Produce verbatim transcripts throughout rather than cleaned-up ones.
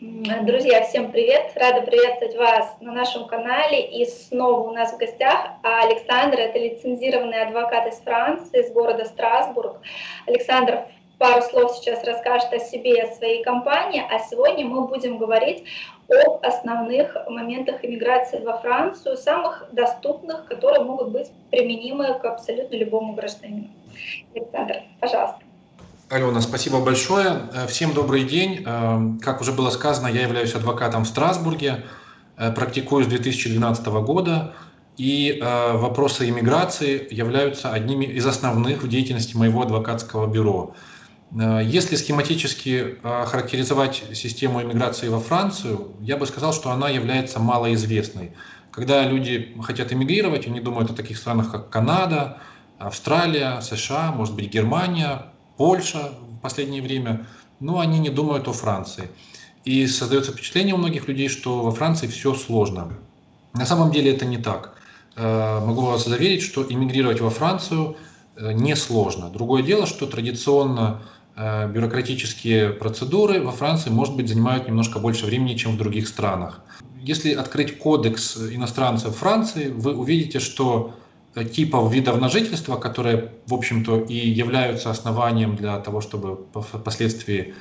Друзья, всем привет! Рада приветствовать вас на нашем канале. И снова у нас в гостях Александр, это лицензированный адвокат из Франции, из города Страсбург. Александр пару слов сейчас расскажет о себе и о своей компании, а сегодня мы будем говорить об основных моментах иммиграции во Францию, самых доступных, которые могут быть применимы к абсолютно любому гражданину. Александр, пожалуйста. Алена, спасибо большое. Всем добрый день. Как уже было сказано, я являюсь адвокатом в Страсбурге, практикую с две тысячи двенадцатого года, и вопросы иммиграции являются одними из основных в деятельности моего адвокатского бюро. Если схематически характеризовать систему иммиграции во Францию, я бы сказал, что она является малоизвестной. Когда люди хотят эмигрировать, они думают о таких странах, как Канада, Австралия, США, может быть, Германия, Польша в последнее время, но они не думают о Франции. И создается впечатление у многих людей, что во Франции все сложно. На самом деле это не так. Могу вас заверить, что эмигрировать во Францию несложно. Другое дело, что традиционно бюрократические процедуры во Франции, может быть, занимают немножко больше времени, чем в других странах. Если открыть кодекс иностранцев Франции, вы увидите, что типов видов на жительство, которые, в общем-то, и являются основанием для того, чтобы впоследствии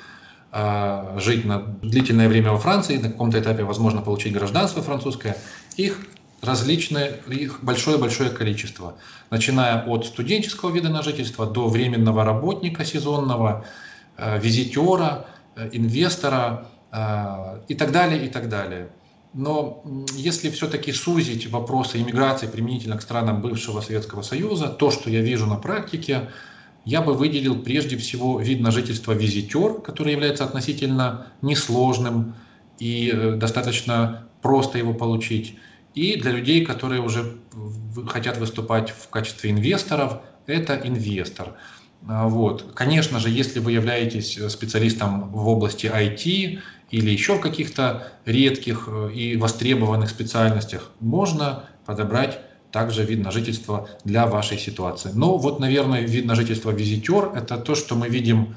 э, жить на длительное время во Франции, на каком-то этапе, возможно, получить гражданство французское, их различные, их большое-большое количество, начиная от студенческого вида на жительство до временного работника сезонного, э, визитера, э, инвестора э, и так далее, и так далее. Но если все-таки сузить вопросы иммиграции применительно к странам бывшего Советского Союза, то, что я вижу на практике, я бы выделил прежде всего вид на жительство визитер, который является относительно несложным и достаточно просто его получить. И для людей, которые уже хотят выступать в качестве инвесторов, это инвестор. Вот. Конечно же, если вы являетесь специалистом в области ай ти или еще в каких-то редких и востребованных специальностях, можно подобрать также вид на жительство для вашей ситуации. Но вот, наверное, вид на жительство визитер – это то, что мы видим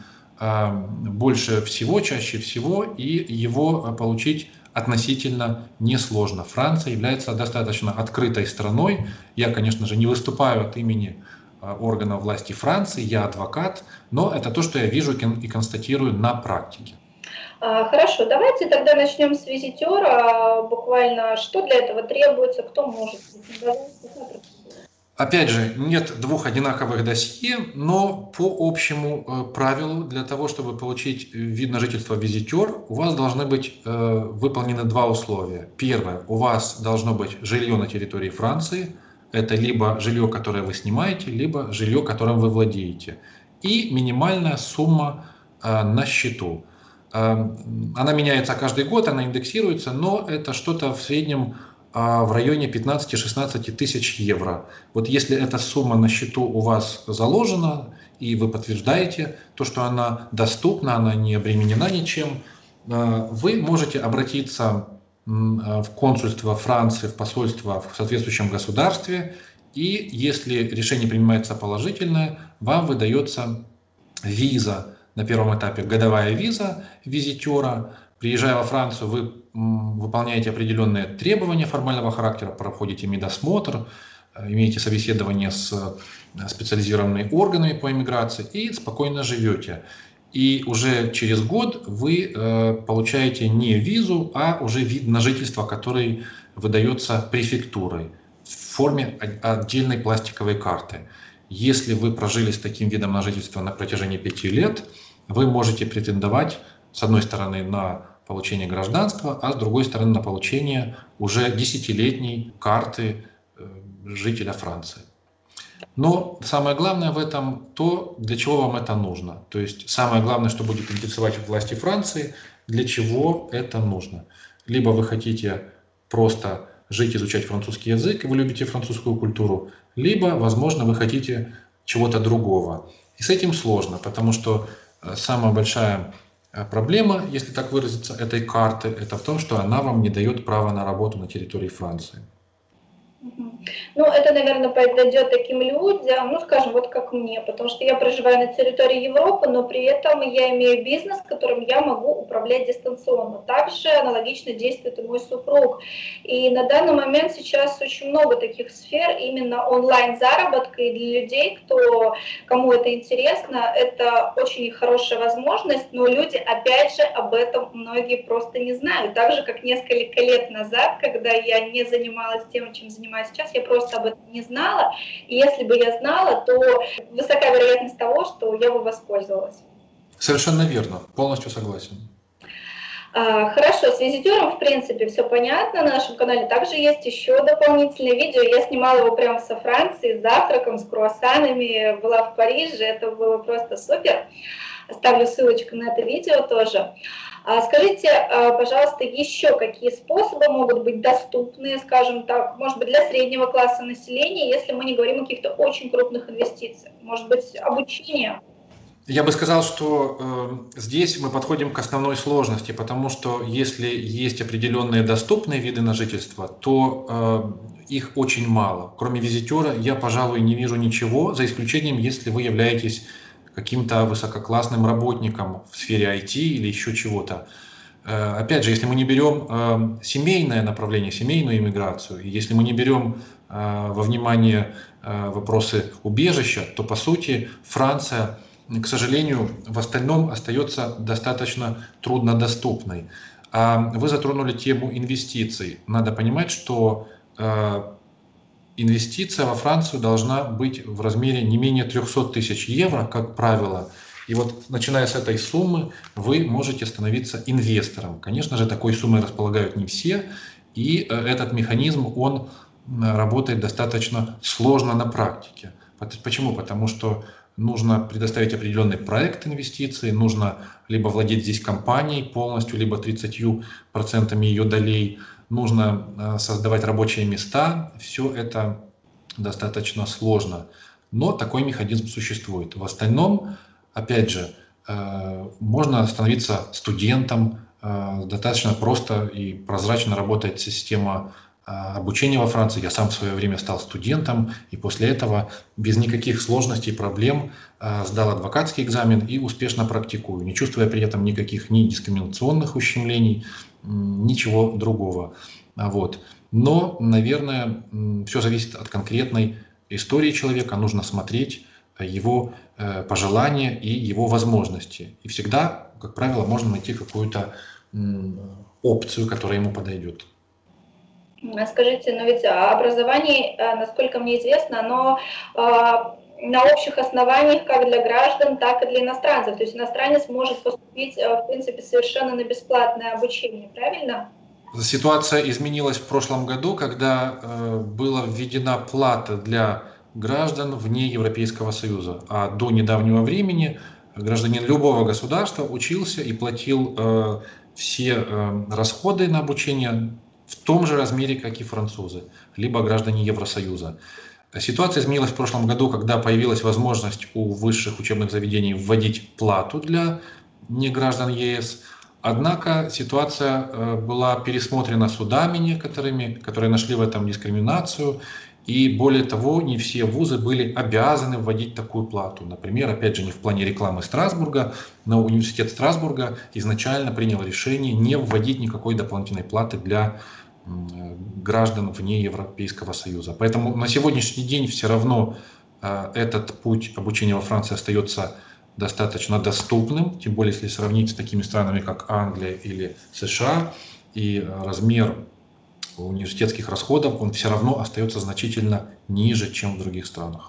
больше всего, чаще всего, и его получить относительно несложно. Франция является достаточно открытой страной. Я, конечно же, не выступаю от имени органов власти Франции, я адвокат, но это то, что я вижу и констатирую на практике. Хорошо, давайте тогда начнем с визитера. Буквально, что для этого требуется, кто может? Опять же, нет двух одинаковых досье, но по общему правилу, для того, чтобы получить вид на жительство визитер, у вас должны быть э, выполнены два условия. Первое, у вас должно быть жилье на территории Франции. Это либо жилье, которое вы снимаете, либо жилье, которым вы владеете. И минимальная сумма э, на счету. Э, она меняется каждый год, она индексируется, но это что-то в среднем э, в районе пятнадцати-шестнадцати тысяч евро. Вот если эта сумма на счету у вас заложена, и вы подтверждаете то, что она доступна, она не обременена ничем, э, вы можете обратиться в консульство Франции, в посольство в соответствующем государстве, и если решение принимается положительное, вам выдается виза на первом этапе, годовая виза визитера. Приезжая во Францию, вы выполняете определенные требования формального характера, проходите медосмотр, имеете собеседование с специализированными органами по иммиграции и спокойно живете. И уже через год вы э, получаете не визу, а уже вид на жительство, который выдается префектурой в форме отдельной пластиковой карты. Если вы прожили с таким видом на жительство на протяжении пяти лет, вы можете претендовать, с одной стороны, на получение гражданства, а с другой стороны, на получение уже десятилетней карты э, жителя Франции. Но самое главное в этом то, для чего вам это нужно. То есть самое главное, что будет интересовать власти Франции, для чего это нужно. Либо вы хотите просто жить, изучать французский язык, и вы любите французскую культуру, либо, возможно, вы хотите чего-то другого. И с этим сложно, потому что самая большая проблема, если так выразиться, этой карты, это в том, что она вам не дает права на работу на территории Франции. Мгм. Ну, это, наверное, подойдет таким людям, ну, скажем, вот как мне, потому что я проживаю на территории Европы, но при этом я имею бизнес, которым я могу управлять дистанционно. Также аналогично действует и мой супруг. И на данный момент сейчас очень много таких сфер именно онлайн-заработка, и для людей, кто, кому это интересно, это очень хорошая возможность, но люди, опять же, об этом многие просто не знают. Так же, как несколько лет назад, когда я не занималась тем, чем занимаюсь сейчас, я просто об этом не знала, и если бы я знала, то высока вероятность того, что я бы воспользовалась. Совершенно верно, полностью согласен. А, Хорошо, с визитером, в принципе, все понятно. На нашем канале также есть еще дополнительное видео. Я снимала его прямо со Франции, с завтраком, с круассанами. Была в Париже, это было просто супер. Оставлю ссылочку на это видео тоже. А Скажите, а, пожалуйста, еще какие способы могут быть доступны, скажем так, может быть, для среднего класса населения, если мы не говорим о каких-то очень крупных инвестициях? Может быть, обучение? Я бы сказал, что э, здесь мы подходим к основной сложности, потому что если есть определенные доступные виды на жительство, то э, их очень мало. Кроме визитера я, пожалуй, не вижу ничего, за исключением, если вы являетесь каким-то высококлассным работником в сфере ай ти или еще чего-то. Э, опять же, если мы не берем э, семейное направление, семейную иммиграцию, и если мы не берем э, во внимание э, вопросы убежища, то, по сути, Франция, к сожалению, в остальном остается достаточно труднодоступной. А вы затронули тему инвестиций. Надо понимать, что э, инвестиция во Францию должна быть в размере не менее трехсот тысяч евро, как правило. И вот начиная с этой суммы вы можете становиться инвестором. Конечно же, такой суммой располагают не все, и э, этот механизм, он работает достаточно сложно на практике. Почему? Потому что нужно предоставить определенный проект инвестиций, нужно либо владеть здесь компанией полностью, либо тридцатью процентами ее долей, нужно создавать рабочие места. Все это достаточно сложно, но такой механизм существует. В остальном, опять же, можно становиться студентом, достаточно просто и прозрачно работает система обучения во Франции. Я сам в свое время стал студентом, и после этого без никаких сложностей и проблем сдал адвокатский экзамен и успешно практикую, не чувствуя при этом никаких ни дискриминационных ущемлений, ничего другого. Вот. Но, наверное, все зависит от конкретной истории человека, нужно смотреть его пожелания и его возможности. И всегда, как правило, можно найти какую-то опцию, которая ему подойдет. Скажите, но ведь образование, насколько мне известно, оно на общих основаниях как для граждан, так и для иностранцев. То есть иностранец может поступить, в принципе, совершенно на бесплатное обучение, правильно? Ситуация изменилась в прошлом году, когда э, была введена плата для граждан вне Европейского Союза. А до недавнего времени гражданин любого государства учился и платил э, все э, расходы на обучение в том же размере, как и французы, либо граждане Евросоюза. Ситуация изменилась в прошлом году, когда появилась возможность у высших учебных заведений вводить плату для неграждан е эс. Однако ситуация была пересмотрена судами некоторыми, которые нашли в этом дискриминацию. И более того, не все вузы были обязаны вводить такую плату. Например, опять же, не в плане рекламы Страсбурга, но университет Страсбурга изначально принял решение не вводить никакой дополнительной платы для граждан вне Европейского Союза. Поэтому на сегодняшний день все равно этот путь обучения во Франции остается достаточно доступным, тем более если сравнить с такими странами, как Англия или США, и размер университетских расходов, он все равно остается значительно ниже, чем в других странах.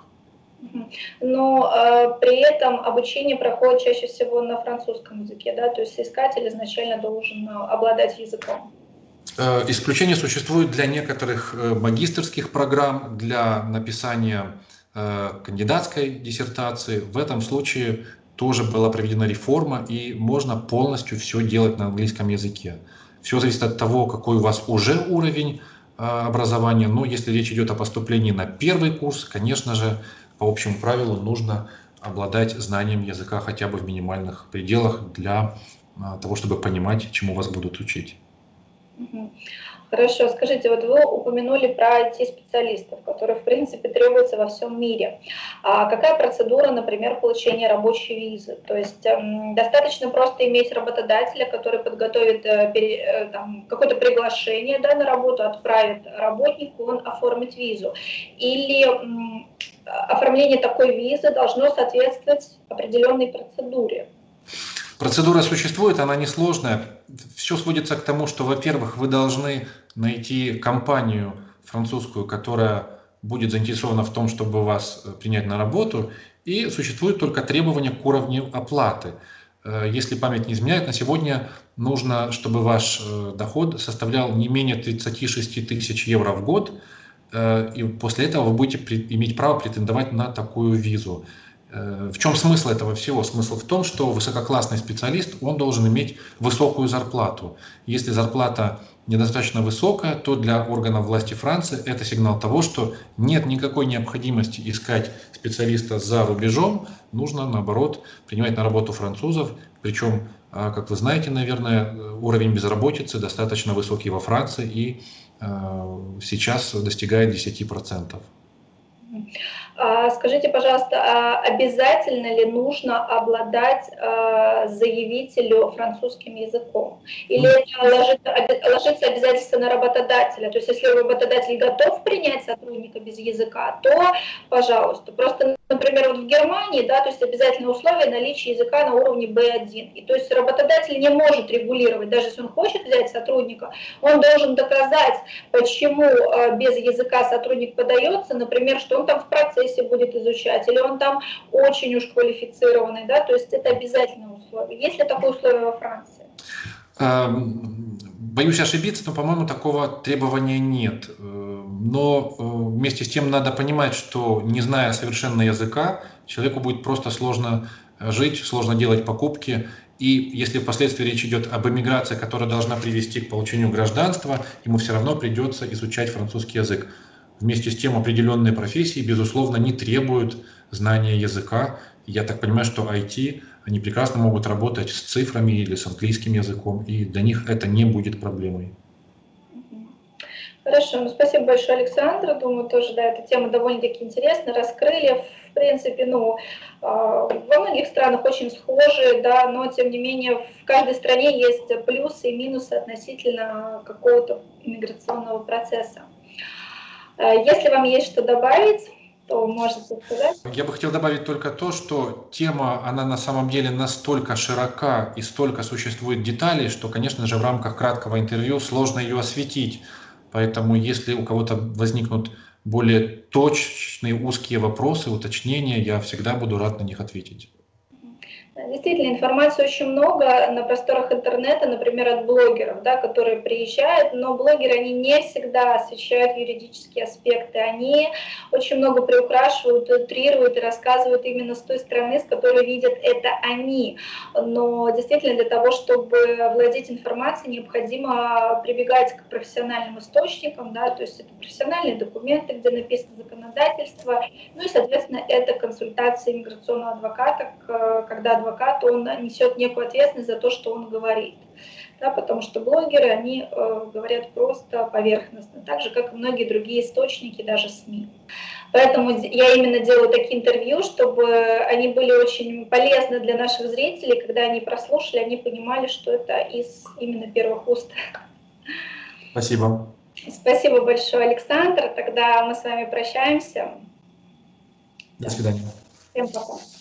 Но э, при этом обучение проходит чаще всего на французском языке, да, то есть искатель изначально должен обладать языком. Исключения существуют для некоторых магистерских программ, для написания кандидатской диссертации. В этом случае тоже была проведена реформа, и можно полностью все делать на английском языке. Все зависит от того, какой у вас уже уровень образования, но если речь идет о поступлении на первый курс, конечно же, по общему правилу нужно обладать знанием языка хотя бы в минимальных пределах для того, чтобы понимать, чему вас будут учить. Мгм. Хорошо, скажите, вот вы упомянули про ай ти-специалистов, которые, в принципе, требуются во всем мире. А какая процедура, например, получения рабочей визы? То есть эм, достаточно просто иметь работодателя, который подготовит э, пере- э, там, какое-то приглашение, да, на работу, отправит работнику, он оформит визу. Или м, оформление такой визы должно соответствовать определенной процедуре? Процедура существует, она несложная. Все сводится к тому, что, во-первых, вы должны найти компанию французскую, которая будет заинтересована в том, чтобы вас э, принять на работу, и существует только требования к уровню оплаты. Э, Если память не изменяет, на сегодня нужно, чтобы ваш э, доход составлял не менее тридцати шести тысяч евро в год, э, и после этого вы будете при- иметь право претендовать на такую визу. Э, В чем смысл этого всего? Смысл в том, что высококлассный специалист, он должен иметь высокую зарплату. Если зарплата недостаточно высокая, то для органов власти Франции это сигнал того, что нет никакой необходимости искать специалиста за рубежом, нужно, наоборот, принимать на работу французов. Причем, а, как вы знаете, наверное, уровень безработицы достаточно высокий во Франции и э, сейчас достигает десяти процентов. А, Скажите, пожалуйста, а обязательно ли нужно обладать а, заявителю французским языком? Или это ложится, оби- ложится обязательство на работодателя? То есть, если работодатель готов принять сотрудника без языка, то, пожалуйста. Просто, например, вот в Германии, да, то есть обязательное условие наличия языка на уровне бэ один. И то есть работодатель не может регулировать, даже если он хочет взять сотрудника, он должен доказать, почему э, без языка сотрудник подается, например, что он там в процессе будет изучать, или он там очень уж квалифицированный, да, то есть это обязательное условие. Есть ли такое условие во Франции? Эм, Боюсь ошибиться, но, по-моему, такого требования нет. Э, Но э, вместе с тем надо понимать, что, не зная совершенно языка, человеку будет просто сложно э, жить, сложно делать покупки. И если впоследствии речь идет об эмиграции, которая должна привести к получению гражданства, ему все равно придется изучать французский язык. Вместе с тем определенные профессии, безусловно, не требуют знания языка. Я так понимаю, что ай ти, они прекрасно могут работать с цифрами или с английским языком, и для них это не будет проблемой. Хорошо, ну спасибо большое, Александр. Думаю, тоже, да, эта тема довольно-таки интересна, раскрыли. В принципе, ну, во многих странах очень схожи, да, но тем не менее в каждой стране есть плюсы и минусы относительно какого-то иммиграционного процесса. Если вам есть что добавить, то можете сказать. Я бы хотел добавить только то, что тема, она на самом деле настолько широка и столько существует деталей, что, конечно же, в рамках краткого интервью сложно ее осветить. Поэтому, если у кого-то возникнут более точные узкие вопросы, уточнения, я всегда буду рад на них ответить. Действительно, информации очень много на просторах интернета, например, от блогеров, да, которые приезжают, но блогеры, они не всегда освещают юридические аспекты, они очень много приукрашивают, утрируют и рассказывают именно с той стороны, с которой видят это они. Но действительно для того, чтобы владеть информацией, необходимо прибегать к профессиональным источникам, да, то есть это профессиональные документы, где написано законодательство, ну и, соответственно, это консультация иммиграционного адвоката, когда адвокат, он несет некую ответственность за то, что он говорит. Да, потому что блогеры, они э, говорят просто поверхностно, так же, как и многие другие источники, даже СМИ. Поэтому я именно делаю такие интервью, чтобы они были очень полезны для наших зрителей, когда они прослушали, они понимали, что это из именно первых уст. Спасибо. Спасибо большое, Александр. Тогда мы с вами прощаемся. До свидания. Всем пока.